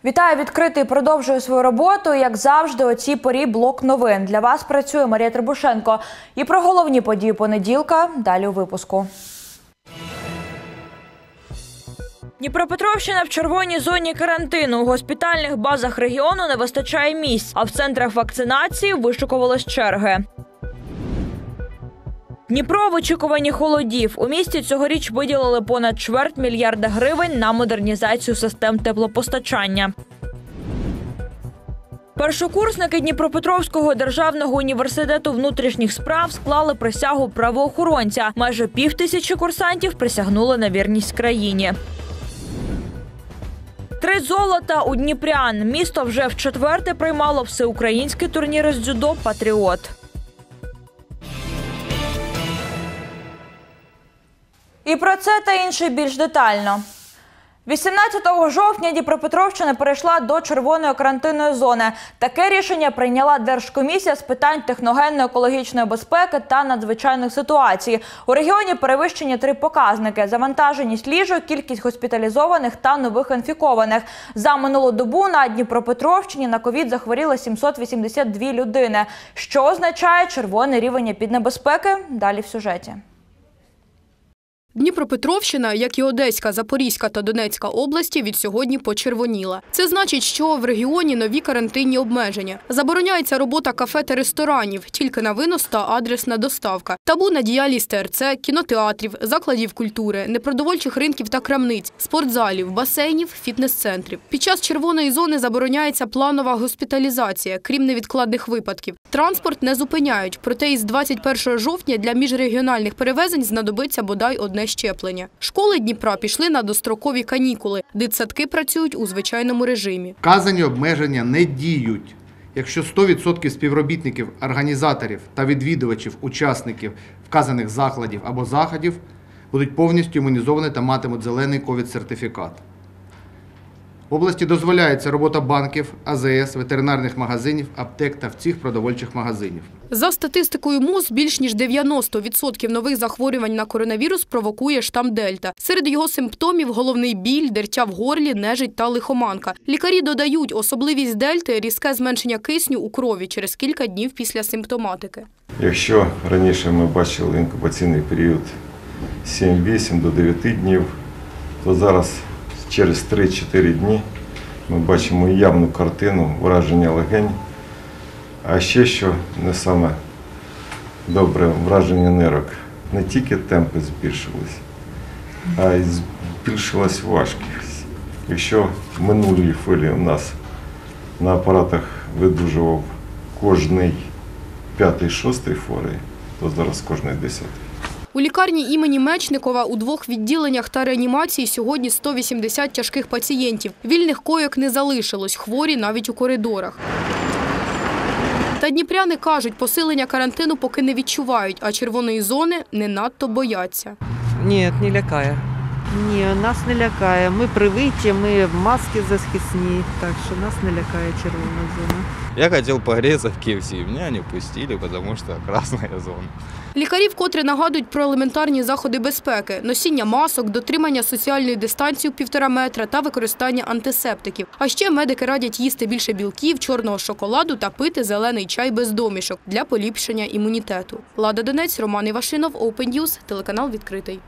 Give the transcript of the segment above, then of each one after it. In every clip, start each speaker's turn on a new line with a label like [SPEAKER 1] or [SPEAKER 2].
[SPEAKER 1] Вітаю, відкритий продовжує свою роботу. Як завжди, о цій порі блок новин. Для вас працює Марія Требушенко. І про головні події понеділка далі у випуску. Дніпропетровщина в червоній зоні карантину. У госпітальних базах регіону не вистачає місць, а в центрах вакцинації вишикувались черги. Дніпро в очікуванні холодів. У місті цьогоріч виділили понад 250 мільярда гривень на модернізацію систем теплопостачання. Першокурсники Дніпропетровського державного університету внутрішніх справ склали присягу правоохоронця. Майже 5000 курсантів присягнули на вірність країні. 3 золота у дніпрян. Місто вже вчетверте приймало всеукраїнський турнір з дзюдо «Патріот». І про це та інше більш детально. 18 жовтня Дніпропетровщина перейшла до червоної карантинної зони. Таке рішення прийняла Держкомісія з питань техногенно-екологічної безпеки та надзвичайних ситуацій. У регіоні перевищені 3 показники – завантаженість ліжок, кількість госпіталізованих та нових інфікованих. За минулу добу на Дніпропетровщині на ковід захворіли 782 людини. Що означає червоний рівень епіднебезпеки? Далі в сюжеті.
[SPEAKER 2] Дніпропетровщина, як і Одеська, Запорізька та Донецька області, від сьогодні почервоніла. Це значить, що в регіоні нові карантинні обмеження. Забороняється робота кафе та ресторанів, тільки на винос та адресна доставка. Табу на діяльність ТРЦ, кінотеатрів, закладів культури, непродовольчих ринків та крамниць, спортзалів, басейнів, фітнес-центрів. Під час червоної зони забороняється планова госпіталізація, крім невідкладних випадків. Транспорт не зупиняють, проте із 21 жовтня для міжрегіональних перевезень знадобиться бодай одне щеплення. Школи Дніпра пішли на дострокові канікули. Дитсадки працюють у звичайному режимі.
[SPEAKER 3] Вказані обмеження не діють, якщо 100% співробітників, організаторів та відвідувачів, учасників вказаних закладів або заходів будуть повністю імунізовані та матимуть зелений ковід-сертифікат. В області дозволяється робота банків, АЗС, ветеринарних магазинів, аптек та всіх продовольчих магазинів.
[SPEAKER 2] За статистикою МОЗ, більш ніж 90% нових захворювань на коронавірус провокує штам Дельта. Серед його симптомів – головний біль, дертя в горлі, нежить та лихоманка. Лікарі додають, особливість Дельти – різке зменшення кисню у крові через кілька днів після симптоматики.
[SPEAKER 4] Якщо раніше ми бачили інкубаційний період 7-8 до 9 днів, то зараз через 3-4 дні ми бачимо явну картину враження легень, а ще, що не саме добре, враження нирок. Не тільки темпи збільшились, а й збільшилась важкість. Якщо в минулій хвилі у нас на апаратах видужував кожний 5-6 хворий, то зараз кожний 10.
[SPEAKER 2] У лікарні імені Мечникова у 2 відділеннях та реанімації сьогодні 180 тяжких пацієнтів. Вільних койок не залишилось, хворі навіть у коридорах. Та дніпряни кажуть, посилення карантину поки не відчувають, а червоної зони не надто бояться.
[SPEAKER 5] Ні, не лякає.
[SPEAKER 6] Ні, нас не лякає. Ми привиті, ми в маски захисні, так що нас не лякає червона зона.
[SPEAKER 7] Я хотів погрітися в KFC, мене не пустили, тому що красна зона.
[SPEAKER 2] Лікарі вкотре нагадують про елементарні заходи безпеки – носіння масок, дотримання соціальної дистанції у 1,5 метра та використання антисептиків. А ще медики радять їсти більше білків, чорного шоколаду та пити зелений чай без домішок для поліпшення імунітету. Лада Донець, Роман Івашинов, Open News, телеканал «Відкритий».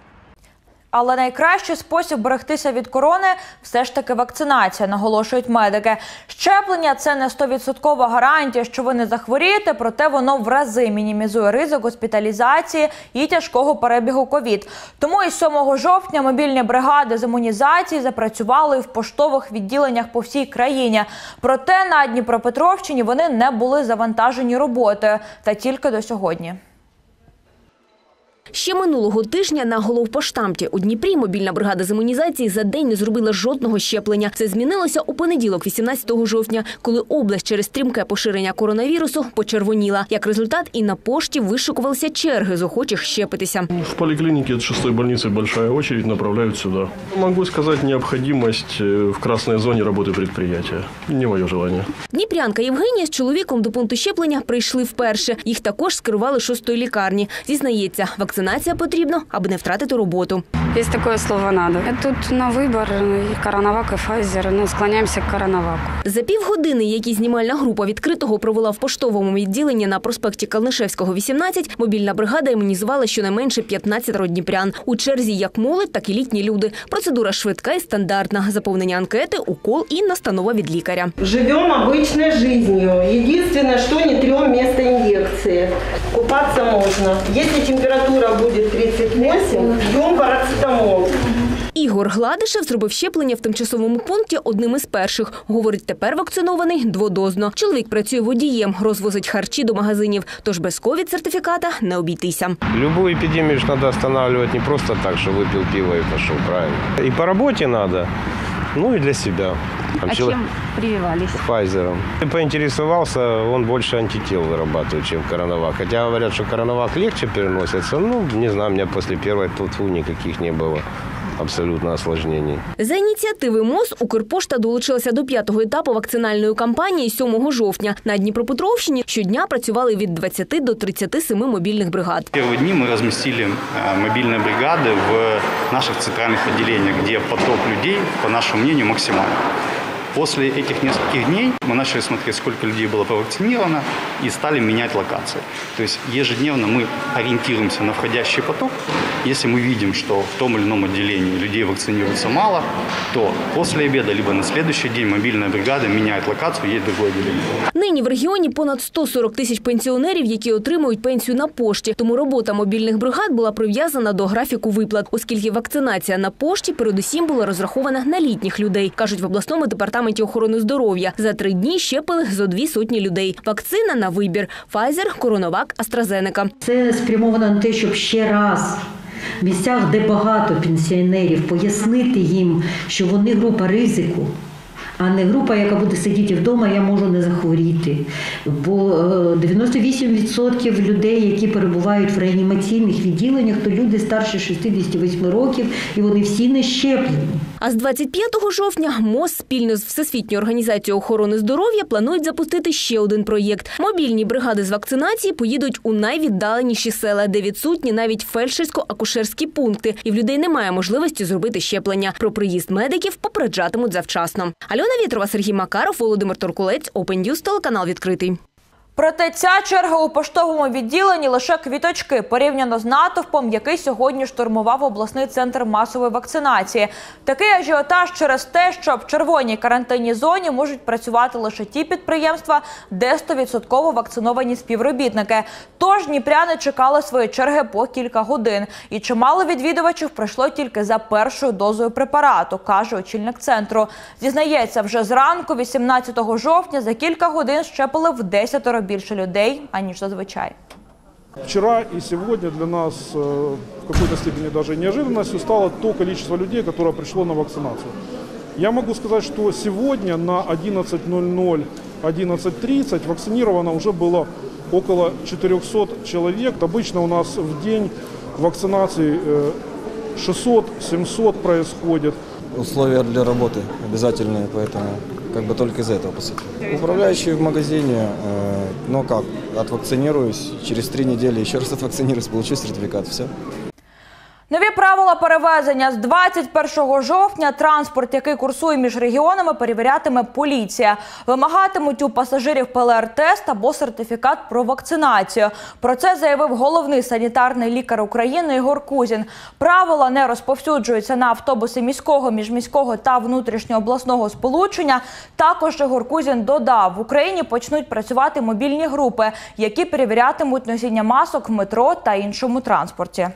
[SPEAKER 1] Але найкращий спосіб берегтися від корони – все ж таки вакцинація, наголошують медики. Щеплення – це не 100% гарантія, що ви не захворієте, проте воно в рази мінімізує ризик госпіталізації і тяжкого перебігу ковід. Тому із 7 жовтня мобільні бригади з імунізації запрацювали в поштових відділеннях по всій країні. Проте на Дніпропетровщині вони не були завантажені роботою, та тільки до сьогодні.
[SPEAKER 8] Ще минулого тижня на головпоштамті у Дніпрі мобільна бригада з імунізації за день не зробила жодного щеплення. Це змінилося у понеділок, 18 жовтня, коли область через стрімке поширення коронавірусу почервоніла. Як результат, і на пошті вишикувалися черги з охочих щепитися.
[SPEAKER 9] В поликлинике от 6-й больницы большая очередь, направляют сюда. Могу сказать, необходимость в красной зоне работы предприятия. Не моє желание.
[SPEAKER 8] Дніпрянка Євгенія з чоловіком до пункту щеплення прийшли вперше. Їх також скерували 6-ї лікарні. Зізнається, вакцинація Вакцинація потрібна, аби не втратити роботу.
[SPEAKER 10] Есть такое слово «надо». Тут на выбор Коронавак и Pfizer, но склоняемся к Коронаваку.
[SPEAKER 8] За півгодини, які знімальна група відкритого провела в поштовому відділенні на проспекті Калнишевського, 18, мобільна бригада імунізувала щонайменше 15 дніпрян. У черзі як молодь, так і літні люди. Процедура швидка і стандартна. Заповнення анкети, укол і настанова від лікаря.
[SPEAKER 11] Живем обычной жизнью. Единственное, что не трем место инъекции. Купаться можно. Если температура будет 38, пьем парацетамол.
[SPEAKER 8] Ігор Гладишев зробив щеплення в тимчасовому пункті одним із перших. Говорить, тепер вакцинований дводозно. Чоловік працює водієм, розвозить харчі до магазинів. Тож без ковід-сертифіката не обійтися.
[SPEAKER 12] Любую епидемию надо останавливать не просто так, что выпил пиво и пошел, правильно. И по работе надо, ну и для себя.
[SPEAKER 10] Чем прививались?
[SPEAKER 12] Pfizer'ом. Поинтересовался, он больше антител вырабатывает, чем Коронавак. Хотя говорят, что Коронавак легче переносится. Ну, не знаю, у меня после первой никаких не было. Абсолютно осложнений.
[SPEAKER 8] За ініціативи МОЗ Укрпошта долучилася до 5-го етапу вакцинальної кампанії 7 жовтня. На Дніпропетровщині щодня працювали від 20 до 37 мобільних бригад.
[SPEAKER 13] В первые дни мы разместили мобильные бригады в наших центральных отделениях, где поток людей, по нашему мнению, максимальный. После этих нескольких дней мы начали смотреть, сколько людей было провакцинировано, и стали менять локации. То есть ежедневно мы ориентируемся на входящий поток. Если мы видим, что в том или ином отделении людей вакцинируется мало, то после обеда, либо на следующий день мобильная бригада меняет локацию, едет в другое отделение.
[SPEAKER 8] Нині в регіоні понад 140 тисяч пенсіонерів, які отримують пенсію на пошті. Тому робота мобільних бригад була прив'язана до графіку виплат, оскільки вакцинація на пошті передусім була розрахована на літніх людей, кажуть в обласному департаменті охорони здоров'я. За 3 дні щепили зо 200 людей. Вакцина на вибір – Pfizer, Коронавак, AstraZeneca.
[SPEAKER 14] Це спрямовано на те, щоб ще раз в місцях, де багато пенсіонерів, пояснити їм, що вони група ризику, а не група, яка буде сидіти вдома, я можу не захворіти. Бо 98% людей, які перебувають в реанімаційних відділеннях, то люди старше 68 років, і вони всі не щеплені.
[SPEAKER 8] А з 25 жовтня МОЗ спільно з Всесвітньою організацією охорони здоров'я планують запустити ще один проєкт. Мобільні бригади з вакцинації поїдуть у найвіддаленіші села, де відсутні навіть фельдшерсько-акушерські пункти, і в людей немає можливості зробити щеплення. Про приїзд медиків попереджатимуть завчасно. Альона Вітрова, Сергій Макаров, Володимир Торкулець, Open News, телеканал «Відкритий».
[SPEAKER 1] Проте ця черга у поштовому відділенні лише квіточки порівняно з натовпом, який сьогодні штурмував обласний центр масової вакцинації. Такий ажіотаж через те, що в червоній карантинній зоні можуть працювати лише ті підприємства, де 100% вакциновані співробітники. Тож дніпряни чекали свої черги по кілька годин. І чимало відвідувачів прийшло тільки за першою дозою препарату, каже очільник центру. Зізнається, вже зранку, 18 жовтня, за кілька годин щепили в 10 більше людей, аніж зазвичай.
[SPEAKER 15] Вчера и сегодня для нас в какой-то степени даже неожиданностью стало то количество людей, которое пришло на вакцинацию. Я могу сказать, что сегодня на 11:00, 11:30 вакцинировано уже было около 400 человек. Обычно у нас в день вакцинации 600-700 происходит.
[SPEAKER 16] Условия для работы обязательные, поэтому как бы только из этого посетил. Управляющий в магазине, ну как, отвакцинируюсь, через 3 недели еще раз отвакцинируюсь, получу сертификат, все.
[SPEAKER 1] Нові правила перевезення. З 21 жовтня транспорт, який курсує між регіонами, перевірятиме поліція. Вимагатимуть у пасажирів ПЛР-тест або сертифікат про вакцинацію. Про це заявив головний санітарний лікар України Ігор Кузін. Правила не розповсюджуються на автобуси міського, міжміського та внутрішньообласного сполучення. Також Ігор Кузін додав, в Україні почнуть працювати мобільні групи, які перевірятимуть носіння масок в метро та іншому транспорті.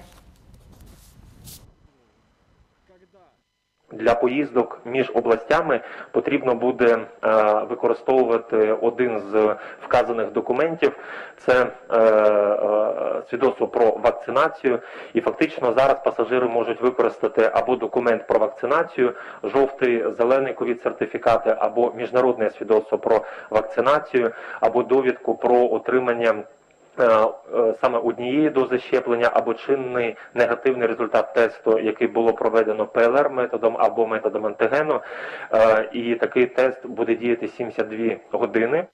[SPEAKER 17] Для поїздок між областями потрібно буде використовувати один з вказаних документів. Це свідоцтво про вакцинацію. І фактично зараз пасажири можуть використати або документ про вакцинацію, жовтий, зелений ковід-сертифікати, або міжнародне свідоцтво про вакцинацію, або довідку про отримання саме однієї дози щеплення або чинний негативний результат тесту, який було проведено ПЛР-методом або методом антигену. І такий тест буде діяти 72 години.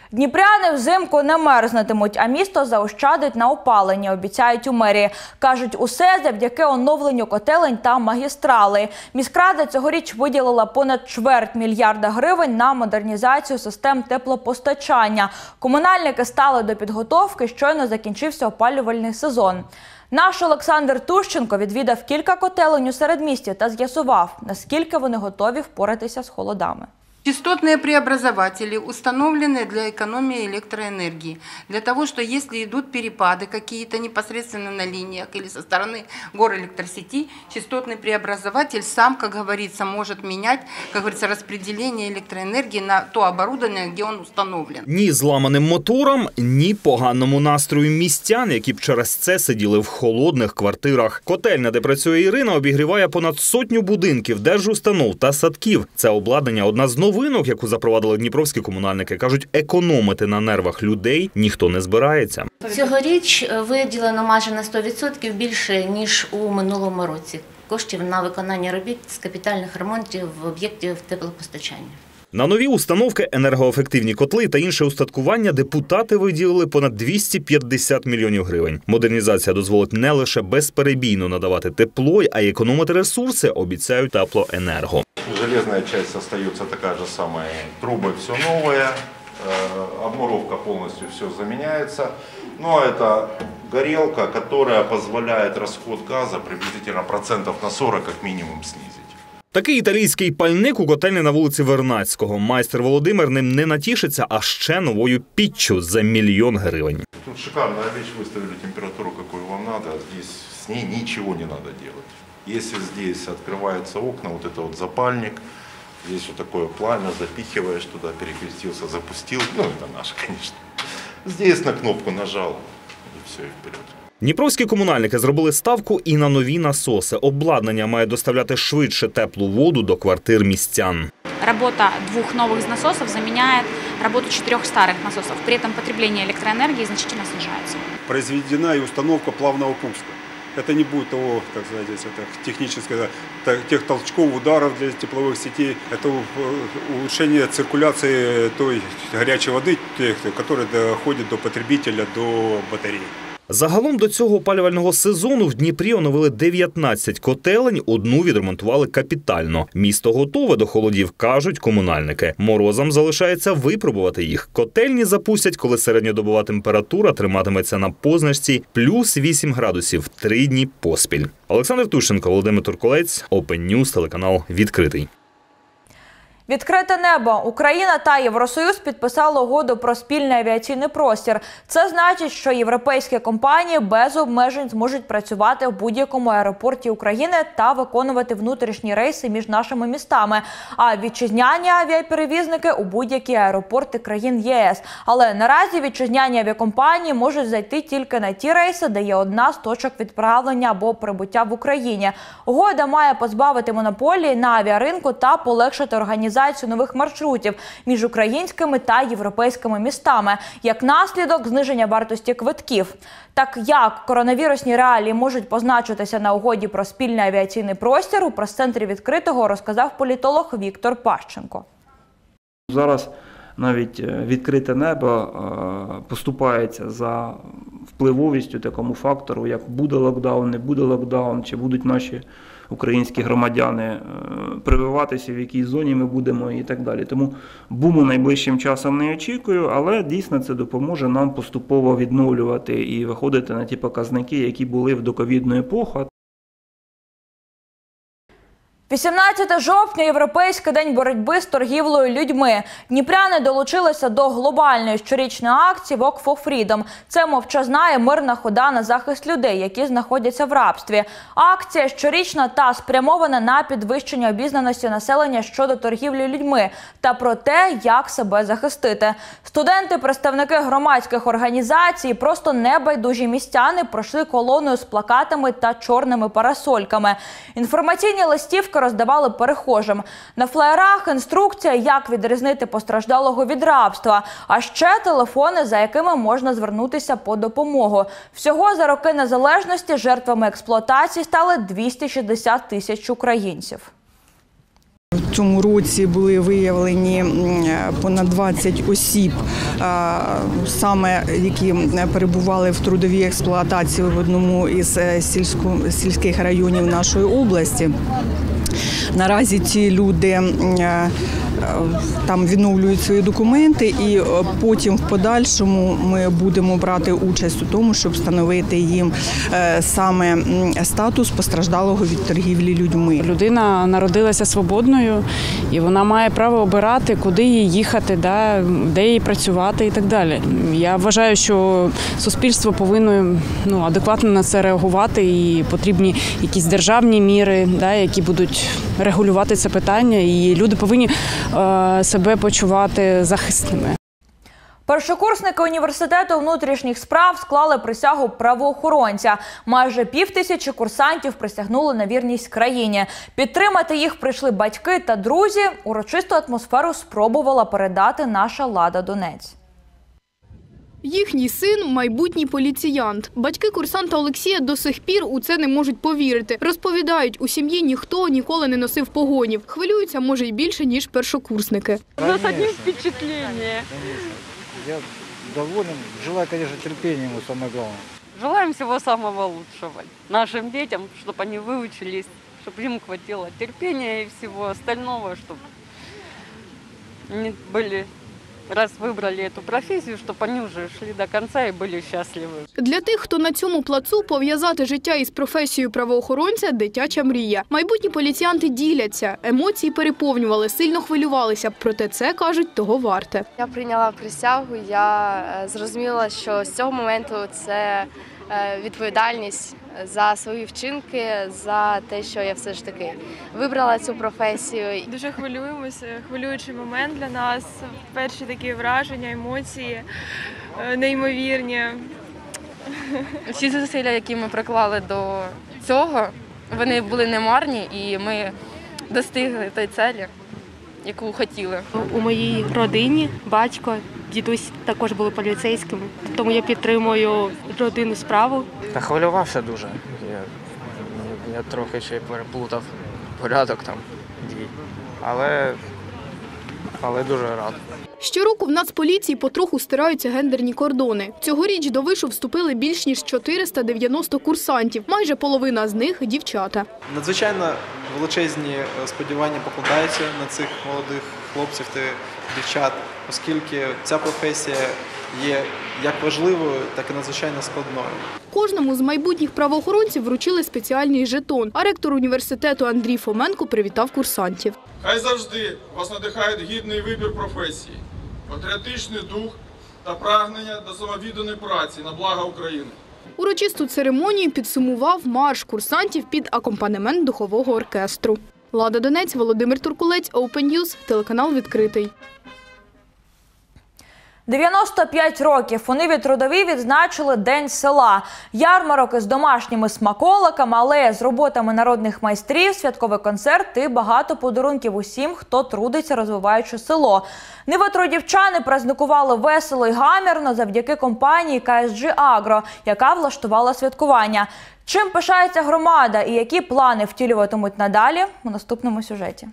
[SPEAKER 1] Дніпряни взимку не мерзнетимуть, а місто заощадить на опаленні, обіцяють у мерії. Кажуть, усе завдяки оновленню котелень та магістралей. Міськрада цьогоріч виділила понад 250 мільярда гривень на модернізацію систем теплопостачання. Комунальники стали до підготовки, щойно закінчився опалювальний сезон. Наш Олександр Тущенко відвідав кілька котелень у середмісті та з'ясував, наскільки вони готові впоратися з холодами.
[SPEAKER 18] Частотные преобразователи установлены для экономии электроэнергии. Для того, что если идут перепады какие-то непосредственно на линиях или со стороны горэлектросети, частотный преобразователь сам, как говорится, может менять, как говорится, распределение электроэнергии на то оборудование, где он установлен.
[SPEAKER 19] Ні зламаним моторам, ні поганому настрою містян, які б через це сиділи в холодних квартирах. Котельня, де працює Ірина, обігріває понад 100 будинків, держустанов та садків. Це обладнання – одна з новинок, яку запровадили дніпровські комунальники. Кажуть, економити на нервах людей ніхто не збирається.
[SPEAKER 20] Цьогоріч виділено майже на 100% більше, ніж у минулому році. Коштів на виконання робіт з капітальних ремонтів об'єктів теплопостачання.
[SPEAKER 19] На нові установки, енергоефективні котли та інше устаткування депутати виділили понад 250 мільйонів гривень. Модернізація дозволить не лише безперебійно надавати тепло, а й економити ресурси, обіцяють Теплоенерго.
[SPEAKER 4] Железная часть остается такая же самая, трубы все новое, обмуровка полностью все заменяется. Но это горелка, которая позволяет расход газа приблизительно процентов на 40 как минимум снизить.
[SPEAKER 19] Такий італійський пальник у котельні на вулиці Вернадського. Майстер Володимир ним не натішиться, а ще новою піччю за 1 мільйон гривень.
[SPEAKER 4] Тут шикарная вещь, выставили температуру, какую вам надо, здесь с ней ничего не надо делать. Если здесь открываются окна, вот это вот запальник, здесь вот такое пламя, запихиваешь туда, перекрестился, запустил, ну это наше, конечно. Здесь на кнопку нажал, и все, и вперед.
[SPEAKER 19] Дніпровські комунальники зробили ставку і на нові насоси. Обладнання має доставляти швидше теплу воду до квартир містян.
[SPEAKER 21] Работа 2 новых насосов заменяет работу 4 старых насосов. При этом потребление электроэнергии значительно снижается.
[SPEAKER 22] Произведена и установка плавного пуска. Это не будет того, как сказать, это технического, тех толчков, ударов для тепловых сетей. Это улучшение циркуляции той горячей воды, которая доходит до потребителя, до батареи.
[SPEAKER 19] Загалом до цього опалювального сезону в Дніпрі оновили 19 котелень, одну відремонтували капітально. Місто готове до холодів, кажуть комунальники. Морозам залишається випробувати їх. Котельні запустять, коли середньодобова температура триматиметься на позначці плюс 8 градусів 3 дні поспіль. Олександр Тущенко, Володимир Турколець, Open News, телеканал «Відкритий».
[SPEAKER 1] Відкрите небо. Україна та Євросоюз підписали угоду про спільний авіаційний простір. Це значить, що європейські компанії без обмежень зможуть працювати в будь-якому аеропорті України та виконувати внутрішні рейси між нашими містами, а вітчизняні авіаперевізники – у будь-які аеропорти країн ЄС. Але наразі вітчизняні авіакомпанії можуть зайти тільки на ті рейси, де є одна з точок відправлення або прибуття в Україні. Угода має позбавити монополії на авіаринку та полегшити організацію нових маршрутів між українськими та європейськими містами. Як наслідок – зниження вартості квитків. Так як коронавірусні реалії можуть позначитися на угоді про спільний авіаційний простір, у прес-центрі «Відкритого» розказав політолог Віктор Пащенко.
[SPEAKER 23] Зараз навіть відкрите небо поступається за впливовістю такому фактору, як буде локдаун, не буде локдаун, чи будуть наші українські громадяни прививатися, в якій зоні ми будемо і так далі. Тому буму найближчим часом не очікую, але дійсно це допоможе нам поступово відновлювати і виходити на ті показники, які були в доковідну епоху.
[SPEAKER 1] 18 жовтня – Європейський день боротьби з торгівлею людьми. Дніпряни долучилися до глобальної щорічної акції «Walk for Freedom». Це мовчазна і мирна хода на захист людей, які знаходяться в рабстві. Акція щорічна та спрямована на підвищення обізнаності населення щодо торгівлі людьми та про те, як себе захистити. Студенти, представники громадських організацій, просто небайдужі містяни пройшли колоною з плакатами та чорними парасольками. Інформаційні листівки роздавали перехожим. На флаєрах інструкція, як відрізнити постраждалого від рабства, а ще телефони, за якими можна звернутися по допомогу. Всього за роки незалежності жертвами експлуатації стали 260 тисяч українців.
[SPEAKER 3] цьому році були виявлені понад 20 осіб, саме які перебували в трудовій експлуатації в одному із сільських районів нашої області. Наразі ці люди там відновлюють свої документи, і потім в подальшому ми будемо брати участь у тому, щоб встановити їм саме статус постраждалого від торгівлі людьми.
[SPEAKER 5] Людина народилася свободною, і вона має право обирати, куди їй їхати, де їй працювати і так далі. Я вважаю, що суспільство повинно адекватно на це реагувати, і потрібні якісь державні міри, які будуть регулювати це питання, і люди повинні себе почувати захисними.
[SPEAKER 1] Першокурсники університету внутрішніх справ склали присягу правоохоронця. Майже 5000 курсантів присягнули на вірність країні. Підтримати їх прийшли батьки та друзі. Урочисту атмосферу спробувала передати наша Лада Донець.
[SPEAKER 2] Їхній син – майбутній поліціянт. Батьки курсанта Олексія до сих пір у це не можуть повірити. Розповідають, у сім'ї ніхто ніколи не носив погонів. Хвилюються, може, й більше, ніж першокурсники.
[SPEAKER 6] У нас одні впечатлення. Я доволен. Желаю, конечно, терпения ему, самое главное.
[SPEAKER 10] Желаем всего самого лучшего нашим детям, чтобы они выучились, чтобы им хватило терпения и всего остального, чтобы они были, раз выбрали эту профессию, чтобы они уже шли до конца и были счастливы.
[SPEAKER 2] Для тих, хто на цьому плацу, пов'язати життя із професією правоохоронця – дитяча мрія. Майбутні поліціянти діляться. Емоції переповнювали, сильно хвилювалися. Проте це, кажуть, того варте.
[SPEAKER 24] Я прийняла присягу, я зрозуміла, що з цього моменту це відповідальність за свої вчинки, за те, що я все ж таки вибрала цю професію.
[SPEAKER 25] Дуже хвилюємося, хвилюючий момент для нас. Перші такі враження, емоції неймовірні.
[SPEAKER 24] Всі зусилля, які ми приклали до цього, вони були немарні, і ми достигли тої цілі, яку хотіли.
[SPEAKER 26] У моїй родині батько, дідусь також були поліцейськими, тому я підтримую родинну справу.
[SPEAKER 27] Та хвилювався дуже. Я трохи ще переплутав порядок там дій, але дуже радий.
[SPEAKER 2] Щороку в Нацполіції потроху стираються гендерні кордони. Цьогоріч до вишу вступили більш ніж 490 курсантів. Майже половина з них – дівчата.
[SPEAKER 28] Надзвичайно величезні сподівання покладаються на цих молодих хлопців та дівчат, оскільки ця професія є як важливою, так і надзвичайно складною.
[SPEAKER 2] Кожному з майбутніх правоохоронців вручили спеціальний жетон. А ректор університету Андрій Фоменко привітав курсантів.
[SPEAKER 29] Хай завжди вас надихають гідний вибір професії, патріотичний дух та прагнення до самовідданої праці на благо України.
[SPEAKER 2] Урочисту церемонію підсумував марш курсантів під акомпанемент духового оркестру. Лада Донець, Володимир Туркулець, Open News, телеканал «Відкритий».
[SPEAKER 1] 95 років у Ниві Трудовій відзначили День села. Ярмарок із домашніми смаколиками, алея з роботами народних майстрів, святковий концерт і багато подарунків усім, хто трудиться, розвиваючи село. Нивотрудівчани праздникували весело й гамірно завдяки компанії KSG Agro, яка влаштувала святкування. Чим пишається громада і які плани втілюватимуть надалі – у наступному сюжеті.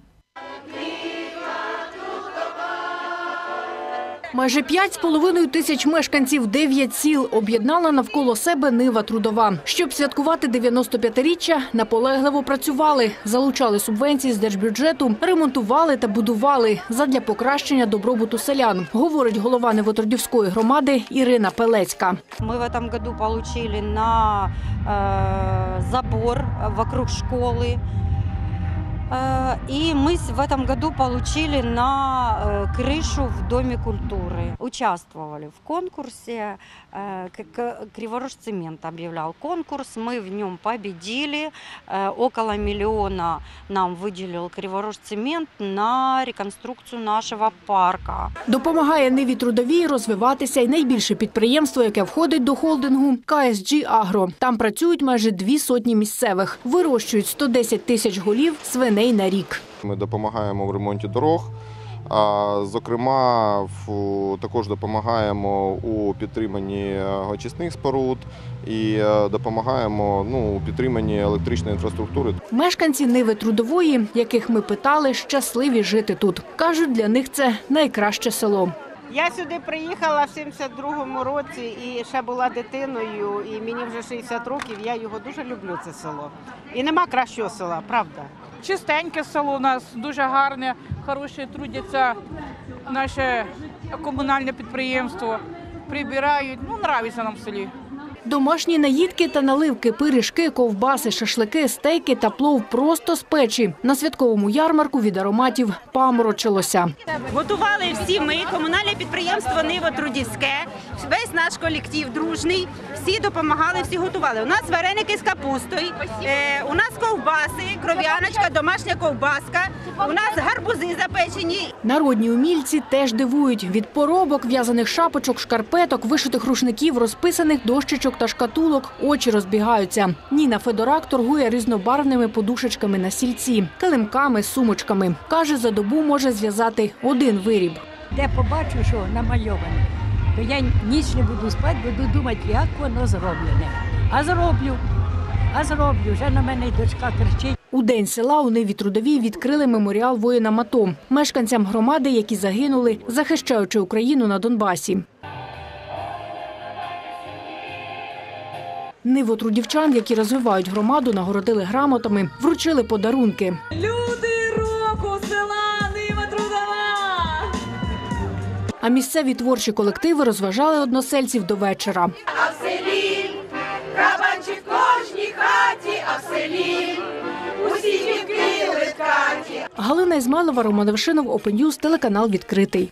[SPEAKER 30] Майже 5,5 тисяч мешканців 9 сіл об'єднала навколо себе Нива Трудова. Щоб святкувати 95-річчя, наполегливо працювали, залучали субвенції з держбюджету, ремонтували та будували задля покращення добробуту селян, говорить голова Нивотрудівської громади Ірина Пелецька.
[SPEAKER 31] Ми в цьому році отримали на забор вокруг школи. И мы в этом году получили на крышу в Доме культуры. Участвовали в конкурсе, Криворожцемент объявлял конкурс, мы в нем победили. Около 1 миллиона нам выделил Криворожцемент на реконструкцію нашого парка.
[SPEAKER 30] Допомагає Ниві Трудовій розвиватися й найбільше підприємство, яке входить до холдингу – KSG Agro. Там працюють майже 200 місцевих. Вирощують 110 тисяч голів свиней на рік.
[SPEAKER 32] Ми допомагаємо в ремонті дорог,
[SPEAKER 7] Зокрема, також допомагаємо у підтриманні очисних споруд і допомагаємо у підтриманні електричної інфраструктури.
[SPEAKER 30] Мешканці Ниви Трудової, яких ми питали, щасливі жити тут. Кажуть, для них це найкраще село.
[SPEAKER 8] Я сюди приїхала в 72-му році і ще була дитиною, і мені вже 60 років, я його дуже люблю, це село. І нема кращого села, правда.
[SPEAKER 9] Чистеньке село у нас, дуже гарне, хороше, трудяться наше комунальне підприємство, прибирають, нравиться нам в селі.
[SPEAKER 30] Домашні наїдки та наливки, пиріжки, ковбаси, шашлики, стейки та плов просто з печі. На святковому ярмарку від ароматів паморочилося.
[SPEAKER 8] Готували всі ми, комунальне підприємство «Нива Трудівське», весь наш колектив дружний, всі допомагали, всі готували. У нас вареники з капустою, у нас ковбаси, кров'яночка, домашня ковбаска, у нас гарбузи запечені.
[SPEAKER 30] Народні умільці теж дивують. Від поробок, в'язаних шапочок, шкарпеток, вишитих рушників, розписаних дощечок та шкатулок очі розбігаються. Ніна Федорак торгує різнобарвними подушечками на стільці, килимками, сумочками. Каже, за добу може зв'язати один виріб.
[SPEAKER 11] Де побачу, що намальоване, то я ніч не буду спати, буду думати, як воно зроблене. А зроблю. Вже на мене й дочка кричить.
[SPEAKER 30] У День села у Ниві Трудовій відкрили меморіал воїнам АТО, мешканцям громади, які загинули, захищаючи Україну на Донбасі. Нивотрудівчан, які розвивають громаду, нагородили грамотами, вручили подарунки.
[SPEAKER 1] Люди року села Нива Трудова!
[SPEAKER 30] А місцеві творчі колективи розважали односельців до вечора.
[SPEAKER 12] А в селі кабанчик в кожній хаті, а в селі усі дівки литкаті.
[SPEAKER 30] Галина Ізмайлова, Роман Вершинов, Open News, телеканал «Відкритий».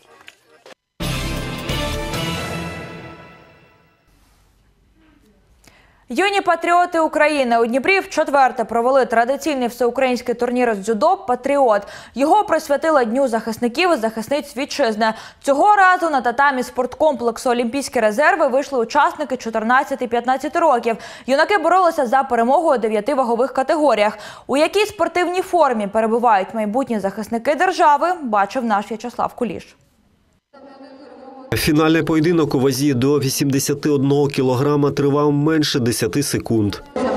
[SPEAKER 1] Юні патріоти України у Дніпрі вчетверте провели традиційний всеукраїнський турнір з дзюдо «Патріот». Його присвятили Дню захисників і захисниць вітчизни. Цього разу на татамі спорткомплексу «Олімпійські резерви» вийшли учасники 14-15 років. Юнаки боролися за перемогу у 9 вагових категоріях. У якій спортивній формі перебувають майбутні захисники держави, бачив наш В'ячеслав Куліш.
[SPEAKER 13] Фінальний поєдинок у вазі до 81 кілограма тривав менше 10 секунд.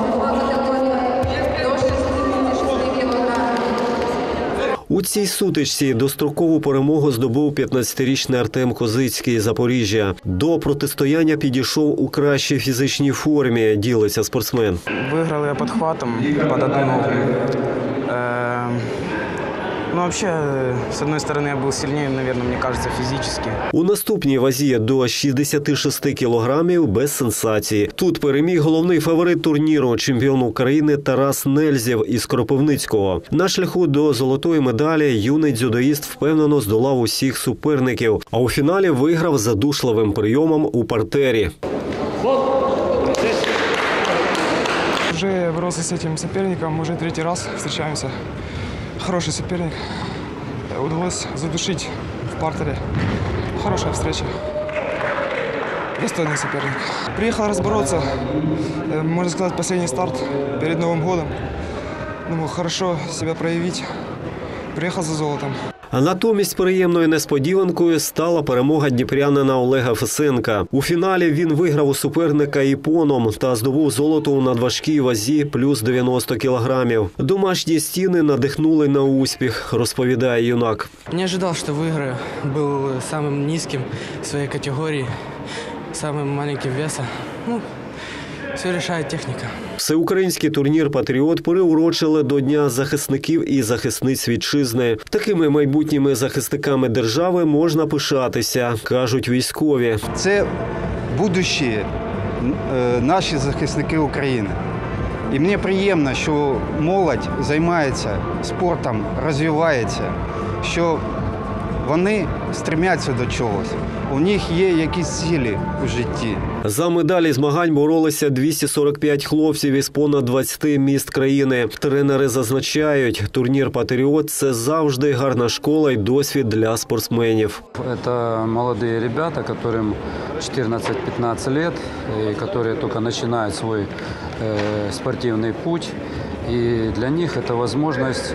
[SPEAKER 13] У цій сутичці дострокову перемогу здобув 15-річний Артем Козицький, Запоріжжя. До протистояння підійшов у кращій фізичній формі, ділиться спортсмен.
[SPEAKER 27] Виграли я підхватом під одну ногу. Вообще, с одной стороны, я был сильнее, наверное, мне кажется, физически.
[SPEAKER 13] У наступній вазі до 66 кілограмів без сенсації. Тут переміг головний фаворит турніру – чемпіон України Тарас Нельзєв із Кропивницького. На шляху до золотої медалі юний дзюдоїст впевнено здолав усіх суперників, а у фіналі виграв задушливим прийомом у партері.
[SPEAKER 14] Уже боролся с этим соперником, уже 3-й раз встречаемся. Хороший соперник. Удалось задушить в партере. Хорошая встреча. Достойный соперник. Приехал разбороться, можно сказать, последний старт перед Новым годом. Думал, хорошо себя проявить. Приехал за золотом.
[SPEAKER 13] А натомість приємною несподіванкою стала перемога дніпрянина Олега Фесенка. У фіналі він виграв у суперника іпоном та здобув золото у надважкій вазі плюс 90 кілограмів. Домашні стіни надихнули на успіх, розповідає юнак.
[SPEAKER 27] Не ожидал, что выиграю. Был самым низким в своей категории, самым маленьким весом. Все решает техніка.
[SPEAKER 13] Всеукраїнський турнір «Патріот» приурочили до Дня захисників і захисниць вітчизни. Такими майбутніми захисниками держави можна пишатися, кажуть військові.
[SPEAKER 15] Це будущі наші захисники України. І мені приємно, що молодь займається спортом, розвивається, що вони стремляться до чогось. У них є якісь цілі у житті.
[SPEAKER 13] За медалі змагань боролися 245 хлопців із понад 20 міст країни. Тренери зазначають, турнір «Патріот» – це завжди гарна школа і досвід для спортсменів.
[SPEAKER 16] Це молоді ребята, яким 14-15 років, які тільки починають свій спортивний путь. І для них це можливість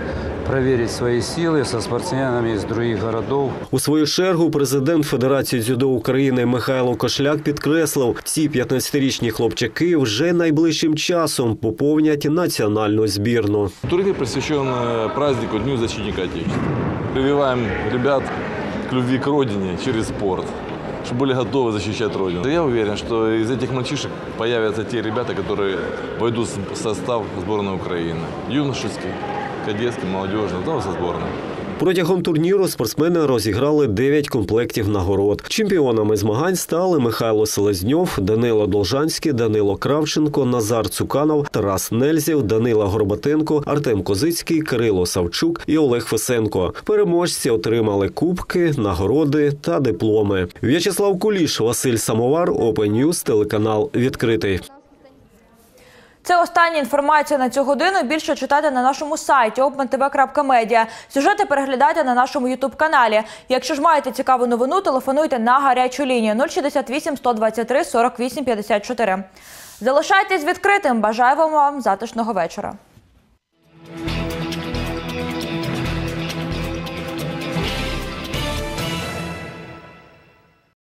[SPEAKER 16] проверить свои силы со спортсменами из других городов.
[SPEAKER 13] У свою чергу президент Федерації дзюдо України Михайло Кошляк підкреслив, ці 15-річні хлопчаки вже найближчим часом поповнять національну збірну.
[SPEAKER 3] Турнир посвящен празднику Дню защитника Отечества. Прививаем ребят к любви к родине через спорт, чтобы были готовы защищать родину. Я уверен, что из этих мальчишек появятся те ребята, которые войдут в состав сборной Украины. Юношеский, кадетский, молодежный, да, со сборной.
[SPEAKER 13] Протягом турніру спортсмени розіграли 9 комплектів нагород. Чемпіонами змагань стали Михайло Селезньов, Данило Должанський, Данило Кравченко, Назар Цуканов, Тарас Нельзєв, Данила Горбатенко, Артем Козицький, Кирило Савчук і Олег Фесенко. Переможці отримали кубки, нагороди та дипломи. В'ячеслав Куліш, Василь Самовар, Open News, телеканал «Відкритий».
[SPEAKER 1] Це остання інформація на цю годину. Більше читайте на нашому сайті opentv.media. Сюжети переглядайте на нашому ютуб-каналі. Якщо ж маєте цікаву новину, телефонуйте на гарячу лінію 068 123 48 54. Залишайтесь відкритим. Бажаю вам затишного вечора.